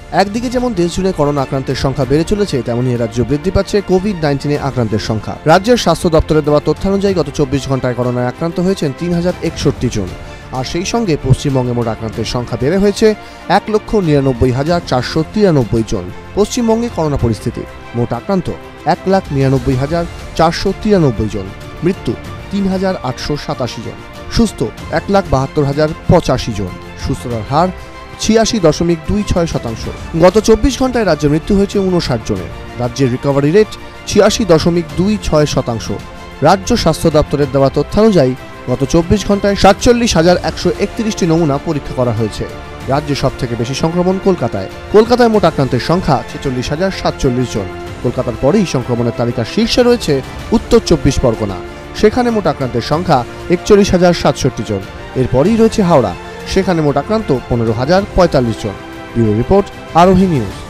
একদিকে যেমন দেশ জুড়ে করোনা আক্রান্তের সংখ্যা বেড়ে চলেছে, তেমনি রাজ্য বৃদ্ধি পাচ্ছে কোভিড-19 আক্রান্তের সংখ্যা। রাজ্যের স্বাস্থ্য দপ্তরের দেওয়া তথ্যানুযায়ী গত 24 ঘন্টায় করোনায় আক্রান্ত হয়েছেন 3061 জন। আর সেই সঙ্গে পশ্চিমবঙ্গে মোট আক্রান্তের সংখ্যা বেড়ে হয়েছে 1,99,493 জন। পশ্চিমবঙ্গে করোনা পরিস্থিতি: মোট আক্রান্ত 1,99,493 জন, মৃত্যু 3,887 জন, সুস্থ 1,72,085 জন, সুস্থতার হার 86.26%। গত 24 ঘন্টায় রাজ্যে মৃত্যু হয়েছে 59 জনের। রাজ্যের রিকভারি রেট 86.26%। রাজ্য স্বাস্থ্য দপ্তরের দেওয়া তথ্যানুযায়ী গত 24 ঘন্টায় 47,131টি নমুনা পরীক্ষা করা হয়েছে। রাজ্যে সবথেকে বেশি সংক্রমণ কলকাতায়। কলকাতায় মোট আক্রান্তের সংখ্যা 46,047 জন। কলকাতার পরেই সংক্রমণের তালিকার শীর্ষে রয়েছে উত্তর 24 পরগনা, সেখানে মোট আক্রান্তের সংখ্যা 41,067 জন। এরপরেই রয়েছে হাওড়া, সেখানে মোট আক্রান্ত 15,045 জন। Bureau report, Arohi news.